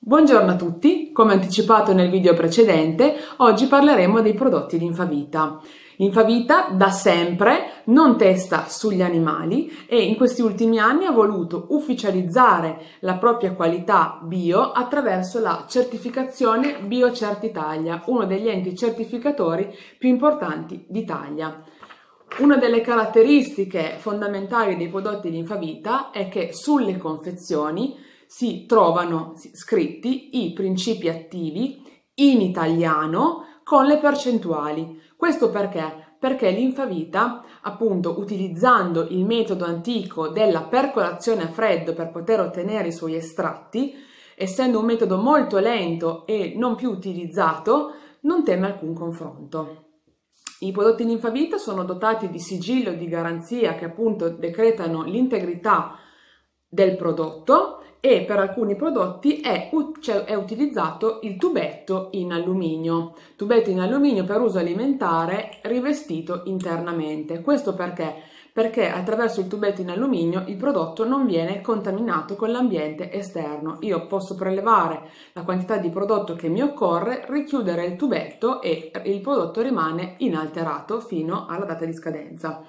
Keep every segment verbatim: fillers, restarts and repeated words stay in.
Buongiorno a tutti, come anticipato nel video precedente, oggi parleremo dei prodotti Linfavita. Linfavita da sempre non testa sugli animali e in questi ultimi anni ha voluto ufficializzare la propria qualità bio attraverso la certificazione BioCertItalia, uno degli enti certificatori più importanti d'Italia. Una delle caratteristiche fondamentali dei prodotti Linfavita è che sulle confezioni si trovano scritti i principi attivi in italiano con le percentuali. Questo perché? Perché Linfavita, appunto utilizzando il metodo antico della percolazione a freddo per poter ottenere i suoi estratti, essendo un metodo molto lento e non più utilizzato, non teme alcun confronto. I prodotti Linfavita sono dotati di sigillo di garanzia che appunto decretano l'integrità del prodotto e per alcuni prodotti è, cioè, è utilizzato il tubetto in alluminio, tubetto in alluminio per uso alimentare rivestito internamente. Questo perché? Perché attraverso il tubetto in alluminio il prodotto non viene contaminato con l'ambiente esterno. Io posso prelevare la quantità di prodotto che mi occorre, richiudere il tubetto e il prodotto rimane inalterato fino alla data di scadenza.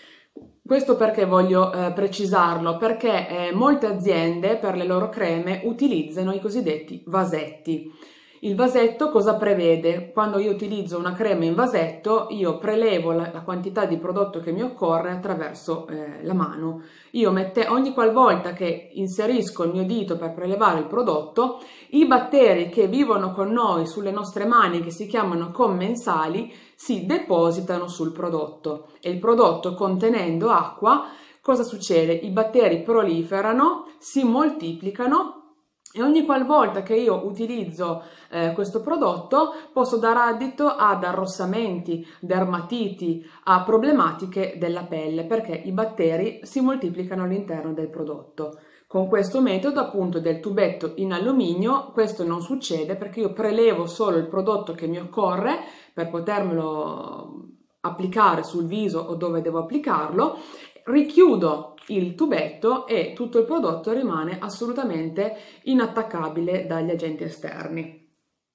Questo perché voglio eh, precisarlo? Perché eh, molte aziende per le loro creme utilizzano i cosiddetti vasetti. Il vasetto cosa prevede? Quando io utilizzo una crema in vasetto, io prelevo la, la quantità di prodotto che mi occorre attraverso eh, la mano. Io mette, ogni qualvolta che inserisco il mio dito per prelevare il prodotto, i batteri che vivono con noi sulle nostre mani, che si chiamano commensali, si depositano sul prodotto. E il prodotto, contenendo acqua, cosa succede? I batteri proliferano, si moltiplicano e ogni qualvolta che io utilizzo eh, questo prodotto posso dare addito ad arrossamenti, dermatiti, a problematiche della pelle, perché i batteri si moltiplicano all'interno del prodotto. Con questo metodo appunto del tubetto in alluminio questo non succede, perché io prelevo solo il prodotto che mi occorre per potermelo applicare sul viso o dove devo applicarlo, richiudo il tubetto e tutto il prodotto rimane assolutamente inattaccabile dagli agenti esterni.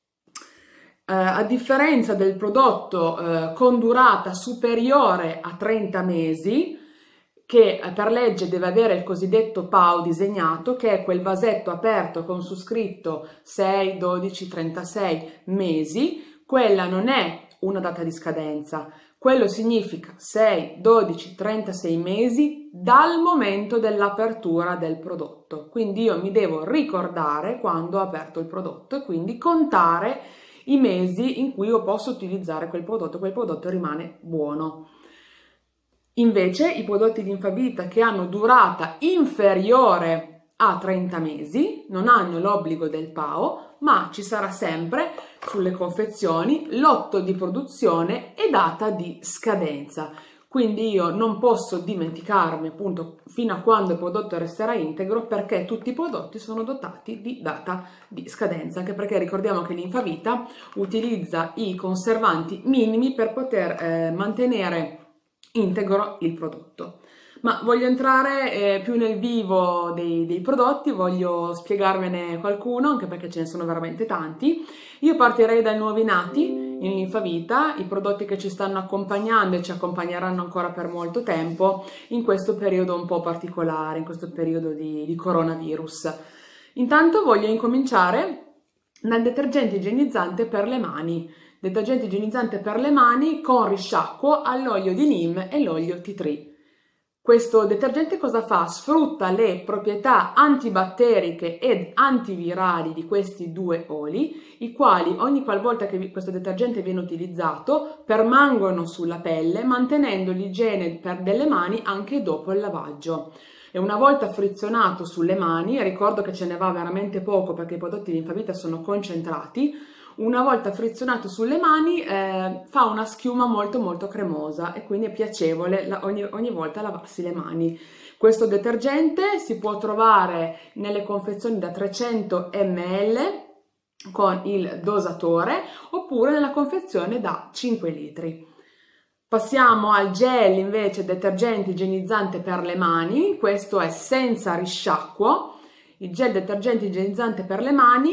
Eh, a differenza del prodotto eh, con durata superiore a trenta mesi, che per legge deve avere il cosiddetto P A U disegnato, che è quel vasetto aperto con su scritto sei, dodici, trentasei mesi, quella non è una data di scadenza. Quello significa sei, dodici, trentasei mesi dal momento dell'apertura del prodotto. Quindi io mi devo ricordare quando ho aperto il prodotto e quindi contare i mesi in cui io posso utilizzare quel prodotto, quel prodotto rimane buono. Invece i prodotti Linfavita che hanno durata inferiore a trenta mesi non hanno l'obbligo del P A O, ma ci sarà sempre sulle confezioni lotto di produzione e data di scadenza. Quindi io non posso dimenticarmi appunto fino a quando il prodotto resterà integro, perché tutti i prodotti sono dotati di data di scadenza, anche perché ricordiamo che Linfavita utilizza i conservanti minimi per poter eh, mantenere integro il prodotto. Ma voglio entrare eh, più nel vivo dei, dei prodotti, voglio spiegarvene qualcuno, anche perché ce ne sono veramente tanti. Io partirei dai nuovi nati in Linfavita, i prodotti che ci stanno accompagnando e ci accompagneranno ancora per molto tempo in questo periodo un po' particolare, in questo periodo di, di coronavirus. Intanto voglio incominciare dal detergente igienizzante per le mani. Detergente igienizzante per le mani con risciacquo all'olio di neem e l'olio tea tree. Questo detergente cosa fa? Sfrutta le proprietà antibatteriche ed antivirali di questi due oli, i quali ogni qualvolta che questo detergente viene utilizzato permangono sulla pelle, mantenendo l'igiene delle mani anche dopo il lavaggio. E una volta frizionato sulle mani, ricordo che ce ne va veramente poco perché i prodotti Linfavita sono concentrati, una volta frizionato sulle mani eh, fa una schiuma molto molto cremosa e quindi è piacevole la, ogni, ogni volta lavarsi le mani. Questo detergente si può trovare nelle confezioni da trecento millilitri con il dosatore oppure nella confezione da cinque litri. Passiamo al gel invece detergente igienizzante per le mani, questo è senza risciacquo. Il gel detergente igienizzante per le mani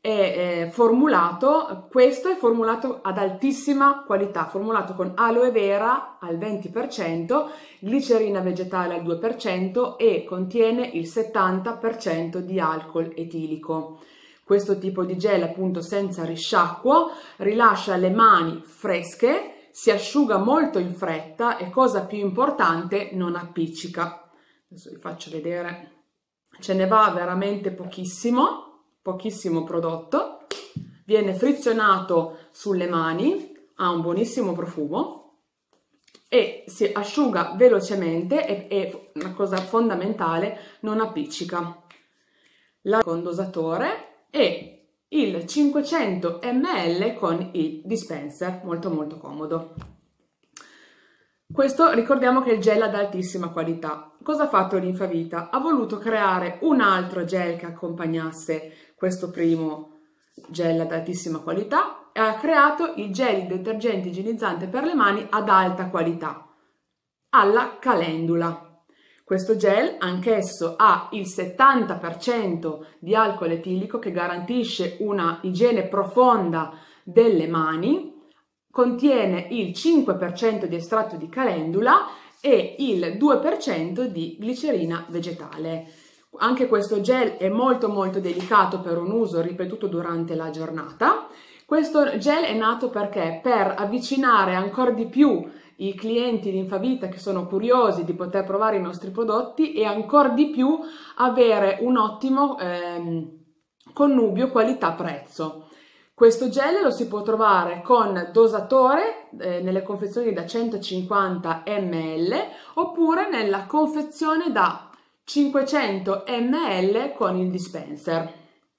è eh, formulato, questo è formulato ad altissima qualità, formulato con aloe vera al venti per cento, glicerina vegetale al due per cento e contiene il settanta per cento di alcol etilico. Questo tipo di gel, appunto senza risciacquo, rilascia le mani fresche, si asciuga molto in fretta e, cosa più importante, non appiccica. Adesso vi faccio vedere, ce ne va veramente pochissimo. Pochissimo prodotto, viene frizionato sulle mani, ha un buonissimo profumo e si asciuga velocemente e, e una cosa fondamentale, non appiccica. La con dosatore e il cinquecento millilitri con il dispenser, molto molto comodo. Questo ricordiamo che è il gel ad altissima qualità. Cosa ha fatto Linfavita? Ha voluto creare un altro gel che accompagnasse questo primo gel ad altissima qualità e ha creato il gel detergente igienizzante per le mani ad alta qualità, alla calendula. Questo gel anch'esso ha il settanta per cento di alcol etilico che garantisce una igiene profonda delle mani, contiene il cinque per cento di estratto di calendula e il due per cento di glicerina vegetale. Anche questo gel è molto molto delicato per un uso ripetuto durante la giornata. Questo gel è nato perché? Per avvicinare ancora di più i clienti di Linfavita che sono curiosi di poter provare i nostri prodotti e ancora di più avere un ottimo ehm, connubio qualità-prezzo. Questo gel lo si può trovare con dosatore eh, nelle confezioni da centocinquanta millilitri oppure nella confezione da cinquecento millilitri con il dispenser.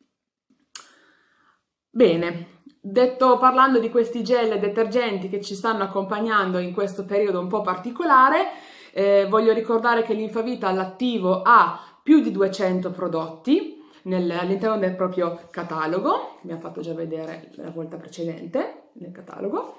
Bene, detto parlando di questi gel detergenti che ci stanno accompagnando in questo periodo un po' particolare, eh, voglio ricordare che Linfavita all'attivo ha più di duecento prodotti all'interno del proprio catalogo, abbiamo fatto già vedere la volta precedente nel catalogo,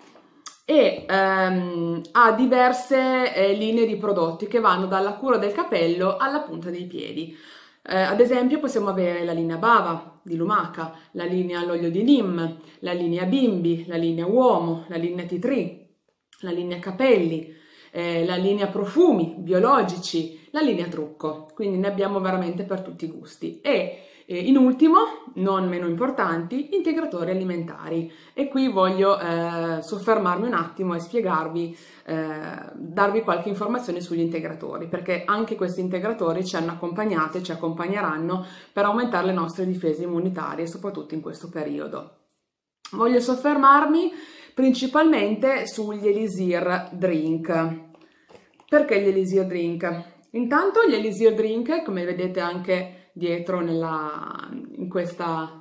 e ehm, ha diverse eh, linee di prodotti che vanno dalla cura del capello alla punta dei piedi. Eh, ad esempio possiamo avere la linea Bava di Lumaca, la linea all'olio di Neem, la linea Bimbi, la linea Uomo, la linea Tea Tree, la linea Capelli, eh, la linea Profumi biologici, la linea Trucco, quindi ne abbiamo veramente per tutti i gusti. E E in ultimo, non meno importanti, integratori alimentari. E qui voglio eh, soffermarmi un attimo e spiegarvi, eh, darvi qualche informazione sugli integratori, perché anche questi integratori ci hanno accompagnate e ci accompagneranno per aumentare le nostre difese immunitarie, soprattutto in questo periodo. Voglio soffermarmi principalmente sugli Elisir Drink. Perché gli Elisir Drink? Intanto gli Elisir Drink, come vedete anche dietro nella, in questa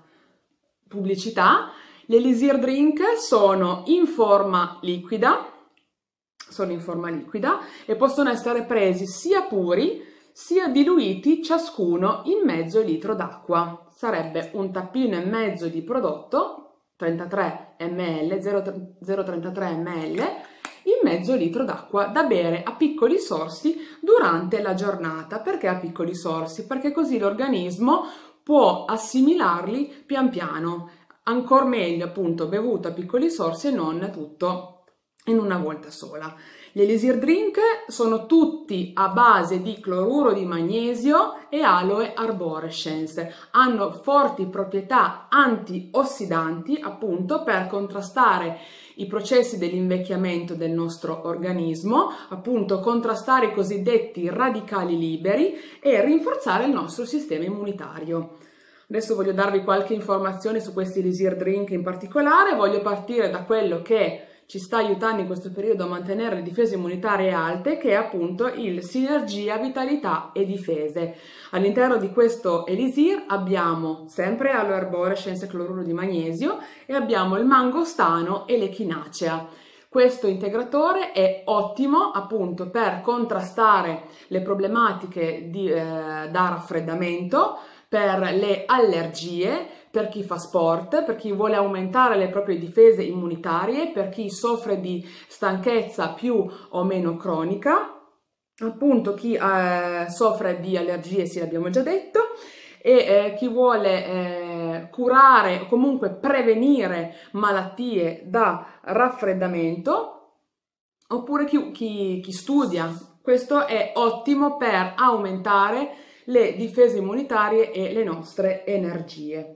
pubblicità, gli Elisir Drink sono in forma liquida, sono in forma liquida e possono essere presi sia puri sia diluiti, ciascuno in mezzo litro d'acqua. Sarebbe un tappino e mezzo di prodotto, trentatré millilitri, zero virgola trentatré millilitri, in mezzo litro d'acqua da bere a piccoli sorsi durante la giornata. Perché a piccoli sorsi? Perché così l'organismo può assimilarli pian piano, ancora meglio appunto bevuto a piccoli sorsi e non tutto in una volta sola. Gli Elisir Drink sono tutti a base di cloruro di magnesio e aloe arborescens. Hanno forti proprietà antiossidanti appunto per contrastare i processi dell'invecchiamento del nostro organismo, appunto contrastare i cosiddetti radicali liberi e rinforzare il nostro sistema immunitario. Adesso voglio darvi qualche informazione su questi Elisir Drink in particolare. Voglio partire da quello che ci sta aiutando in questo periodo a mantenere le difese immunitarie alte, che è appunto il Sinergia Vitalità e Difese. All'interno di questo Elisir abbiamo sempre aloe arborescens e cloruro di magnesio e abbiamo il mangostano e l'echinacea. Questo integratore è ottimo appunto per contrastare le problematiche di, eh, da raffreddamento, per le allergie, per chi fa sport, per chi vuole aumentare le proprie difese immunitarie, per chi soffre di stanchezza più o meno cronica, appunto chi eh, soffre di allergie, sì, l'abbiamo già detto, e eh, chi vuole eh, eh, curare o comunque prevenire malattie da raffreddamento, oppure chi, chi, chi studia. Questo è ottimo per aumentare le difese immunitarie e le nostre energie.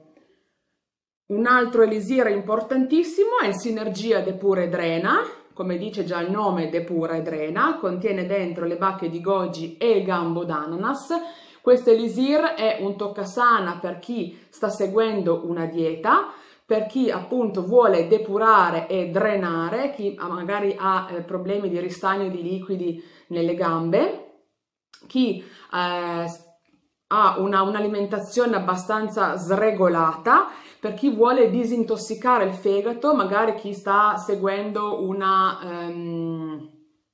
Un altro elisir importantissimo è il Sinergia Depura e Drena. Come dice già il nome, depura e drena, contiene dentro le bacche di goji e il gambo d'ananas. Questo elisir è un toccasana per chi sta seguendo una dieta, per chi appunto vuole depurare e drenare, chi magari ha eh, problemi di ristagno di liquidi nelle gambe, chi eh, ha un'alimentazione abbastanza sregolata, per chi vuole disintossicare il fegato, magari chi sta seguendo una, um,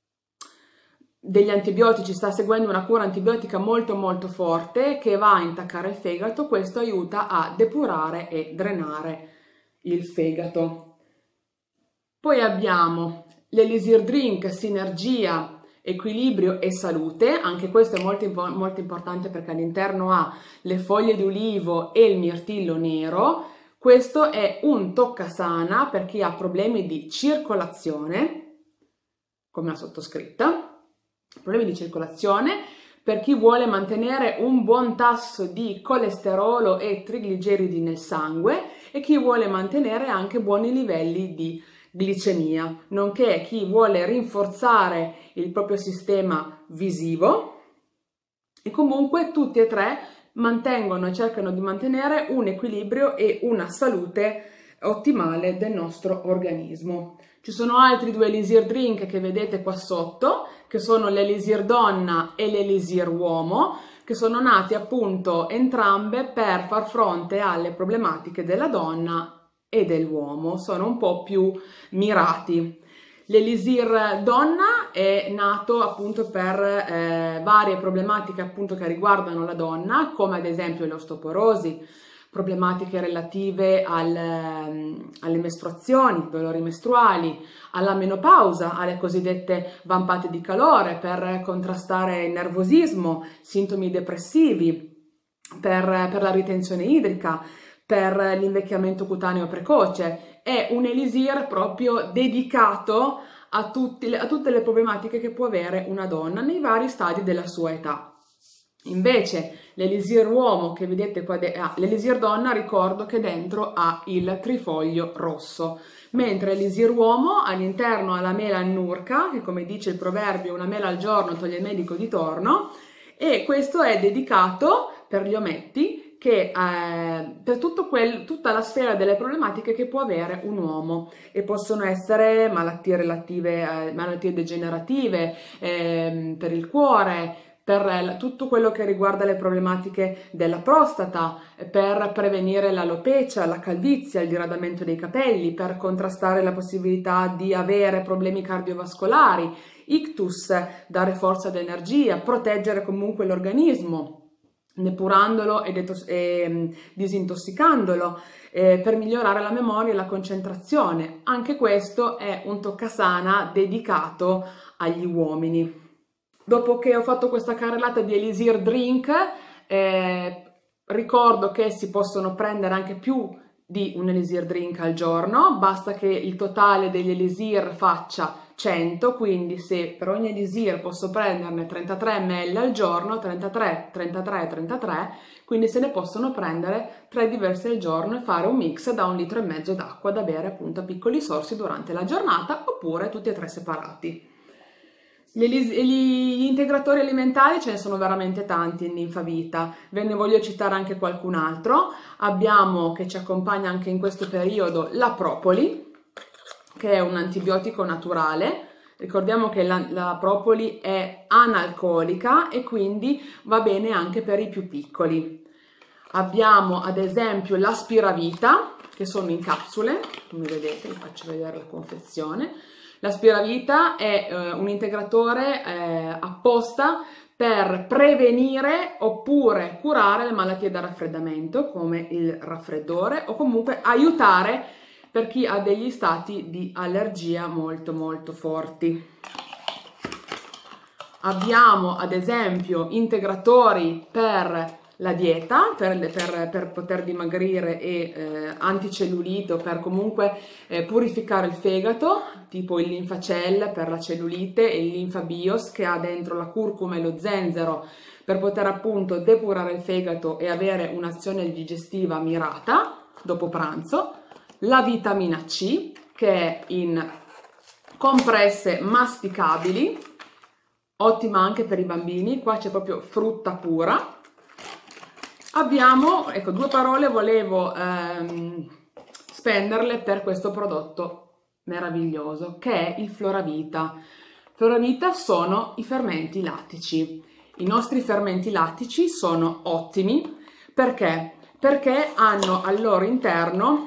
degli antibiotici, sta seguendo una cura antibiotica molto molto forte che va a intaccare il fegato. Questo aiuta a depurare e drenare il fegato. Poi abbiamo l'Elisir Drink Sinergia Equilibrio e Salute. Anche questo è molto, molto importante perché all'interno ha le foglie di ulivo e il mirtillo nero. Questo è un toccasana per chi ha problemi di circolazione, come la sottoscritta, problemi di circolazione, per chi vuole mantenere un buon tasso di colesterolo e trigliceridi nel sangue e chi vuole mantenere anche buoni livelli di glicemia, nonché chi vuole rinforzare il proprio sistema visivo. E comunque tutti e tre mantengono e cercano di mantenere un equilibrio e una salute ottimale del nostro organismo. Ci sono altri due Elisir Drink che vedete qua sotto, che sono l'Elisir Donna e l'Elisir Uomo, che sono nati appunto entrambe per far fronte alle problematiche della donna e dell'uomo, sono un po' più mirati. L'Elisir Donna è nato appunto per eh, varie problematiche appunto che riguardano la donna, come ad esempio l'osteoporosi, problematiche relative al, alle mestruazioni, dolori mestruali, alla menopausa, alle cosiddette vampate di calore per contrastare il nervosismo, sintomi depressivi, per, per la ritenzione idrica, per l'invecchiamento cutaneo precoce. È un elisir proprio dedicato a, tutti, a tutte le problematiche che può avere una donna nei vari stadi della sua età. Invece l'elisir uomo che vedete qua, ah, l'elisir donna ricordo che dentro ha il trifoglio rosso, mentre l'elisir uomo all'interno ha la mela annurca, che come dice il proverbio una mela al giorno toglie il medico di torno, e questo è dedicato per gli ometti, che eh, per tutto quel, tutta la sfera delle problematiche che può avere un uomo, e possono essere malattie relative, eh, malattie degenerative, eh, per il cuore, per tutto quello che riguarda le problematiche della prostata, per prevenire l'alopecia, la calvizie, il diradamento dei capelli, per contrastare la possibilità di avere problemi cardiovascolari, ictus, dare forza ed energia, proteggere comunque l'organismo, depurandolo e, e disintossicandolo, eh, per migliorare la memoria e la concentrazione. Anche questo è un toccasana dedicato agli uomini. Dopo che ho fatto questa carrellata di Elisir Drink, eh, ricordo che si possono prendere anche più di un Elisir Drink al giorno, basta che il totale degli Elisir faccia cento, quindi se per ogni Elisir posso prenderne trentatré millilitri al giorno, trentatré, trentatré, trentatré, quindi se ne possono prendere tre diversi al giorno e fare un mix da un litro e mezzo d'acqua da bere appunto a piccoli sorsi durante la giornata, oppure tutti e tre separati. Gli, gli integratori alimentari ce ne sono veramente tanti in Ninfavita, ve ne voglio citare anche qualcun altro. Abbiamo, che ci accompagna anche in questo periodo, la propoli, che è un antibiotico naturale. Ricordiamo che la, la propoli è analcolica e quindi va bene anche per i più piccoli. Abbiamo ad esempio l'Aspiravita, che sono in capsule, come vedete, vi faccio vedere la confezione. L'Aspiravita è eh, un integratore eh, apposta per prevenire oppure curare le malattie da raffreddamento, come il raffreddore, o comunque aiutare per chi ha degli stati di allergia molto molto forti. Abbiamo ad esempio integratori per la dieta per, per, per poter dimagrire e eh, anticellulite, per comunque eh, purificare il fegato, tipo il linfacell per la cellulite e il linfabios che ha dentro la curcuma e lo zenzero per poter appunto depurare il fegato e avere un'azione digestiva mirata dopo pranzo, la vitamina C che è in compresse masticabili, ottima anche per i bambini, qua c'è proprio frutta pura. Abbiamo, ecco, due parole volevo ehm, spenderle per questo prodotto meraviglioso che è il Floravita. Floravita sono i fermenti lattici. I nostri fermenti lattici sono ottimi perché? Perché hanno al loro interno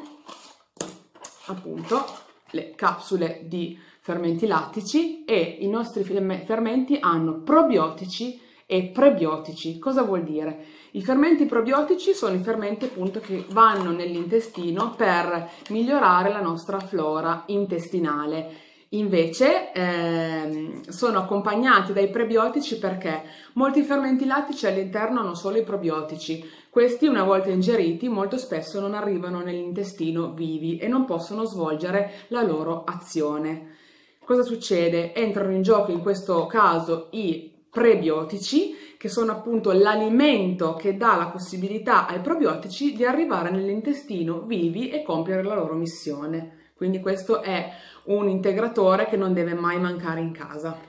appunto le capsule di fermenti lattici e i nostri fermenti hanno probiotici e prebiotici. Cosa vuol dire? I fermenti probiotici sono i fermenti appunto che vanno nell'intestino per migliorare la nostra flora intestinale. Invece ehm, sono accompagnati dai prebiotici perché molti fermenti lattici all'interno hanno solo i probiotici. Questi, una volta ingeriti, molto spesso non arrivano nell'intestino vivi e non possono svolgere la loro azione. Cosa succede? Entrano in gioco in questo caso i prebiotici, che sono appunto l'alimento che dà la possibilità ai probiotici di arrivare nell'intestino vivi e compiere la loro missione. Quindi questo è un integratore che non deve mai mancare in casa.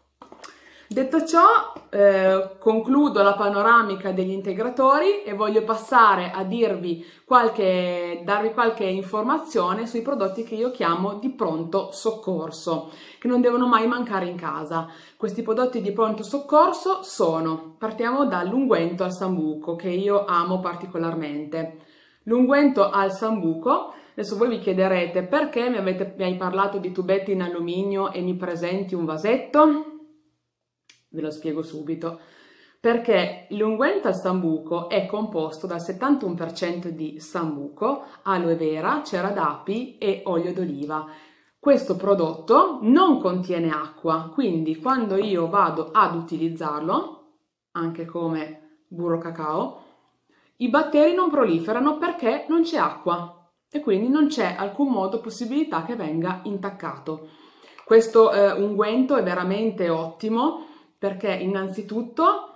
Detto ciò, eh, concludo la panoramica degli integratori e voglio passare a dirvi qualche, darvi qualche informazione sui prodotti che io chiamo di pronto soccorso, che non devono mai mancare in casa. Questi prodotti di pronto soccorso sono, partiamo dall'unguento al sambuco, che io amo particolarmente. L'unguento al sambuco, adesso voi vi chiederete perché mi, avete, mi hai parlato di tubetti in alluminio e mi presenti un vasetto? Ve lo spiego subito. Perché l'unguento al sambuco è composto dal settantuno per cento di sambuco, aloe vera, cera d'api e olio d'oliva. Questo prodotto non contiene acqua, quindi quando io vado ad utilizzarlo, anche come burro cacao, i batteri non proliferano perché non c'è acqua e quindi non c'è alcun modo possibilità che venga intaccato. Questo eh, unguento è veramente ottimo perché innanzitutto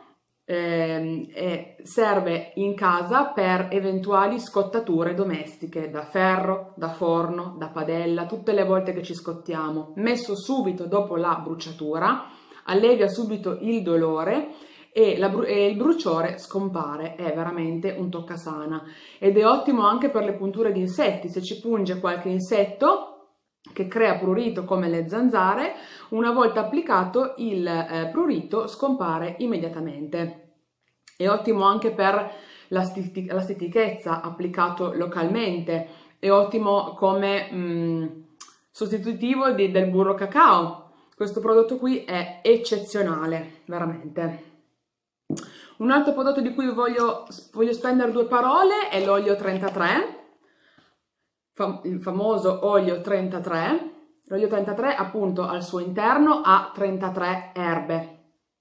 eh, eh, serve in casa per eventuali scottature domestiche da ferro, da forno, da padella, tutte le volte che ci scottiamo, messo subito dopo la bruciatura, allevia subito il dolore e, la, e il bruciore scompare, è veramente un toccasana ed è ottimo anche per le punture di insetti, se ci punge qualche insetto che crea prurito come le zanzare, una volta applicato il eh, prurito scompare immediatamente. È ottimo anche per la, stiti la stitichezza applicato localmente, è ottimo come mh, sostitutivo di, del burro cacao. Questo prodotto qui è eccezionale, veramente. Un altro prodotto di cui voglio, voglio spendere due parole è l'olio trentatré. Il famoso olio trentatré. L'olio trentatré appunto al suo interno ha trentatré erbe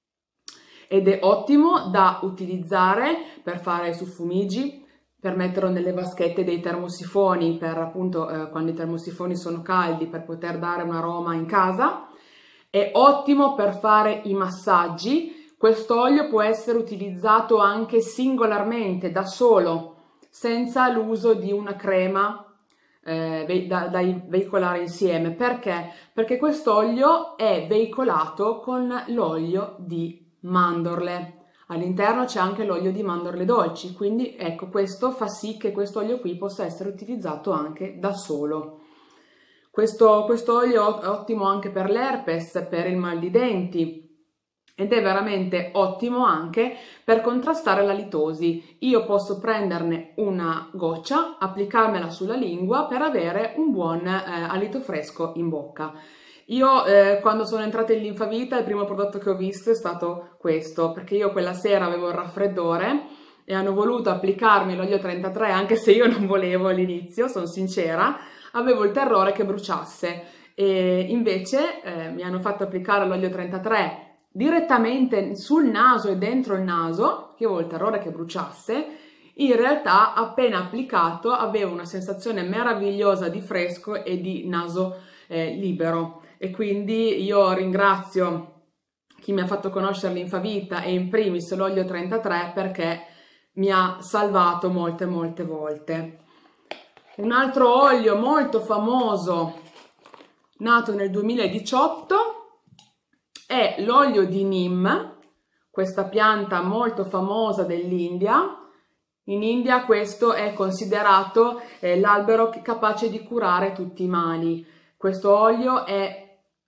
ed è ottimo da utilizzare per fare suffumigi, per metterlo nelle vaschette dei termosifoni, per appunto eh, quando i termosifoni sono caldi, per poter dare un aroma in casa. È ottimo per fare i massaggi. Questo olio può essere utilizzato anche singolarmente, da solo, senza l'uso di una crema Eh, da, da veicolare insieme. Perché? Perché quest'olio è veicolato con l'olio di mandorle. All'interno c'è anche l'olio di mandorle dolci, quindi ecco, questo fa sì che questo olio qui possa essere utilizzato anche da solo. Questo, questo olio è ottimo anche per l'herpes, per il mal di denti, ed è veramente ottimo anche per contrastare la litosi. Io posso prenderne una goccia, applicarmela sulla lingua per avere un buon eh, alito fresco in bocca. Io eh, quando sono entrata in Linfavita il primo prodotto che ho visto è stato questo, perché io quella sera avevo il raffreddore e hanno voluto applicarmi l'olio trentatré, anche se io non volevo all'inizio, sono sincera, avevo il terrore che bruciasse e invece eh, mi hanno fatto applicare l'olio trentatré direttamente sul naso e dentro il naso, che avevo il terrore che bruciasse, in realtà appena applicato avevo una sensazione meravigliosa di fresco e di naso eh, libero, e quindi io ringrazio chi mi ha fatto conoscere l'Infavita e in primis l'olio trentatré, perché mi ha salvato molte molte volte. Un altro olio molto famoso nato nel duemiladiciotto è l'olio di Neem, questa pianta molto famosa dell'India. In India questo è considerato eh, l'albero capace di curare tutti i mali. Questo olio è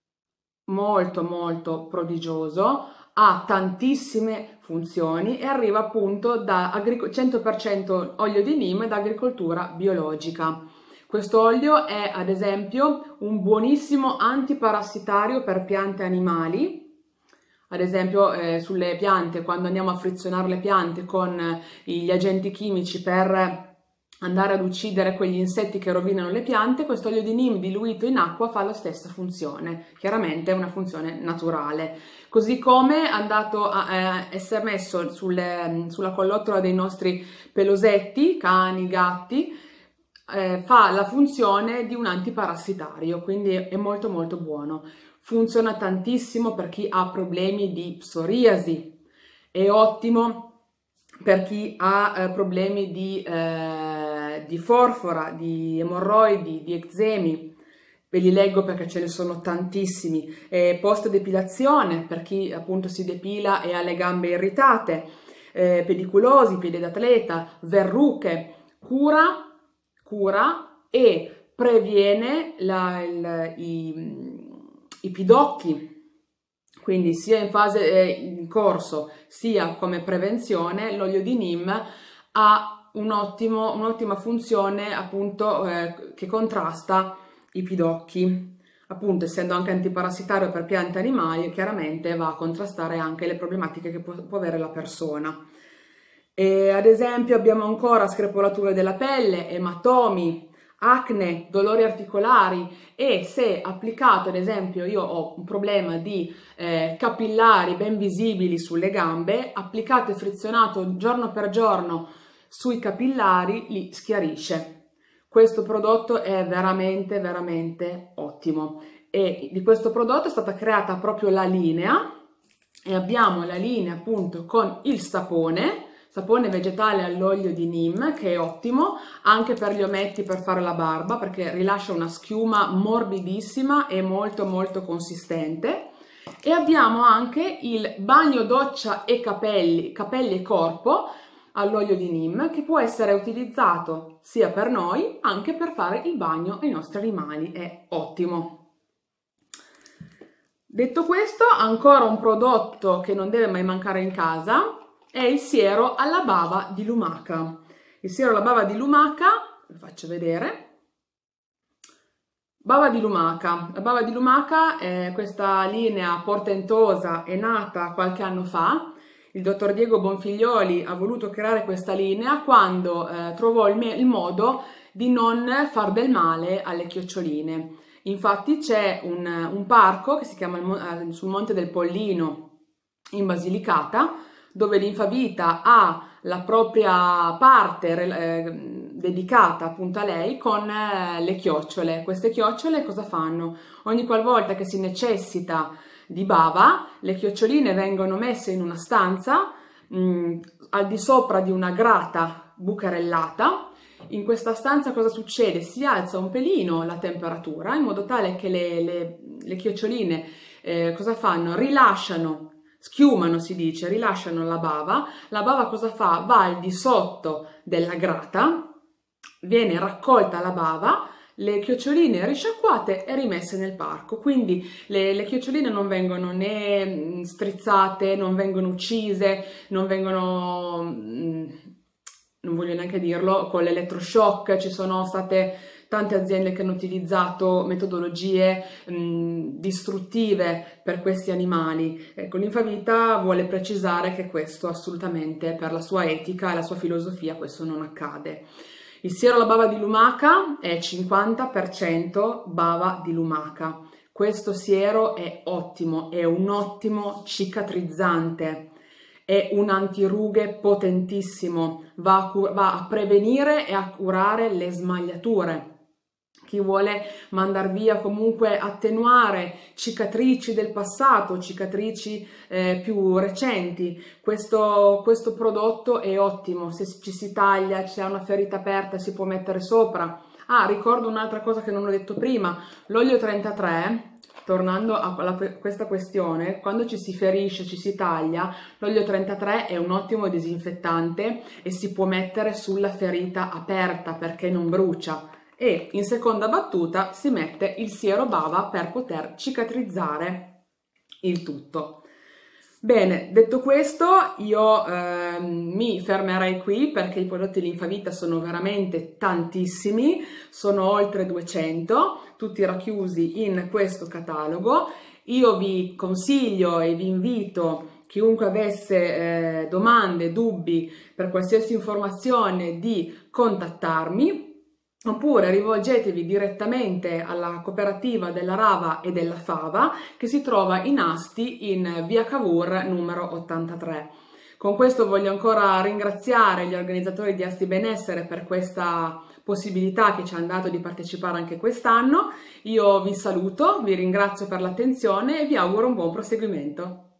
molto molto prodigioso, ha tantissime funzioni e arriva appunto da cento per cento olio di Neem da agricoltura biologica. Questo olio è ad esempio un buonissimo antiparassitario per piante e animali. Ad esempio eh, sulle piante, quando andiamo a frizionare le piante con eh, gli agenti chimici per andare ad uccidere quegli insetti che rovinano le piante, questo olio di Neem diluito in acqua fa la stessa funzione. Chiaramente è una funzione naturale. Così come è andato a eh, essere messo sulle, sulla collottola dei nostri pelosetti, cani, gatti, eh, fa la funzione di un antiparassitario, quindi è molto molto buono. Funziona tantissimo per chi ha problemi di psoriasi, è ottimo per chi ha eh, problemi di, eh, di forfora, di emorroidi, di eczemi. Ve li leggo perché ce ne sono tantissimi. Eh, post depilazione, per chi appunto si depila e ha le gambe irritate, eh, pediculosi, piede d'atleta, verruche, cura, cura e previene la, il, i, i pidocchi. Quindi sia in fase eh, in corso sia come prevenzione l'olio di Neem ha un'ottima un funzione appunto eh, che contrasta i pidocchi. Appunto, essendo anche antiparassitario per piante e animali, chiaramente va a contrastare anche le problematiche che può, può avere la persona. E, ad esempio abbiamo ancora screpolature della pelle, ematomi, acne, dolori articolari, e se applicato, ad esempio io ho un problema di eh, capillari ben visibili sulle gambe, applicato e frizionato giorno per giorno sui capillari li schiarisce. Questo prodotto è veramente veramente ottimo, e di questo prodotto è stata creata proprio la linea, e abbiamo la linea appunto con il sapone sapone vegetale all'olio di Neem, che è ottimo anche per gli ometti, per fare la barba, perché rilascia una schiuma morbidissima e molto molto consistente. E abbiamo anche il bagno doccia e capelli, capelli e corpo all'olio di Neem, che può essere utilizzato sia per noi anche per fare il bagno ai nostri animali, è ottimo. Detto questo, ancora un prodotto che non deve mai mancare in casa è il siero alla bava di lumaca. Il siero alla bava di lumaca, vi faccio vedere. Bava di lumaca. La bava di lumaca è questa linea portentosa, è nata qualche anno fa. Il dottor Diego Bonfiglioli ha voluto creare questa linea quando eh, trovò il, il modo di non far del male alle chioccioline. Infatti c'è un, un parco che si chiama il, sul Monte del Pollino in Basilicata, dove l'Infavita ha la propria parte eh, dedicata appunto a lei con eh, le chiocciole. Queste chiocciole cosa fanno? Ogni qualvolta che si necessita di bava, le chioccioline vengono messe in una stanza mh, al di sopra di una grata bucherellata. In questa stanza cosa succede? Si alza un pelino la temperatura in modo tale che le, le, le chioccioline eh, cosa fanno? Rilasciano, schiumano si dice, rilasciano la bava. La bava cosa fa? Va al di sotto della grata, viene raccolta la bava, le chioccioline risciacquate e rimesse nel parco. Quindi le, le chioccioline non vengono né strizzate, non vengono uccise, non vengono... non voglio neanche dirlo, con l'elettroshock. Ci sono state tante aziende che hanno utilizzato metodologie mh, distruttive per questi animali. Ecco, l'Infavita vuole precisare che questo assolutamente, per la sua etica e la sua filosofia, questo non accade. Il siero alla bava di lumaca è cinquanta per cento bava di lumaca. Questo siero è ottimo, è un ottimo cicatrizzante. è un antirughe potentissimo, va a, va a prevenire e a curare le smagliature. Chi vuole mandar via, comunque attenuare cicatrici del passato, cicatrici eh, più recenti, questo, questo prodotto è ottimo. Se ci si taglia, c'è una ferita aperta, si può mettere sopra. Ah, ricordo un'altra cosa che non ho detto prima, l'olio trentatré, tornando a questa questione, quando ci si ferisce, ci si taglia, l'olio trentatré è un ottimo disinfettante e si può mettere sulla ferita aperta perché non brucia. E in seconda battuta si mette il siero bava per poter cicatrizzare il tutto. Bene, detto questo, io eh, mi fermerei qui perché i prodotti Linfavita sono veramente tantissimi, sono oltre duecento, tutti racchiusi in questo catalogo. Io vi consiglio e vi invito, chiunque avesse eh, domande, dubbi, per qualsiasi informazione, di contattarmi. Oppure rivolgetevi direttamente alla cooperativa della Rava e della Fava che si trova in Asti in via Cavour numero ottantatré. Con questo voglio ancora ringraziare gli organizzatori di Asti Benessere per questa possibilità che ci hanno dato di partecipare anche quest'anno. Io vi saluto, vi ringrazio per l'attenzione e vi auguro un buon proseguimento.